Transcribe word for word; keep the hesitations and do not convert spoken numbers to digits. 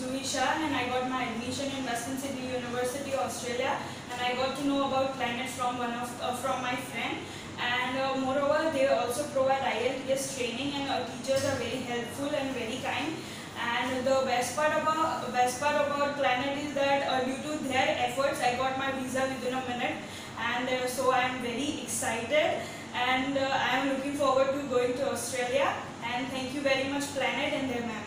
Juhi Shah, and I got my admission in Western Sydney University, Australia, and I got to know about planets from one of uh, from my friend. And uh, moreover, they also provide I E L T S training, and our teachers are very helpful and very kind. And the best part about best part about Planet is that uh, due to their efforts, I got my visa within a minute, and uh, so I am very excited, and uh, I am looking forward to going to Australia. And thank you very much, Planet and their members.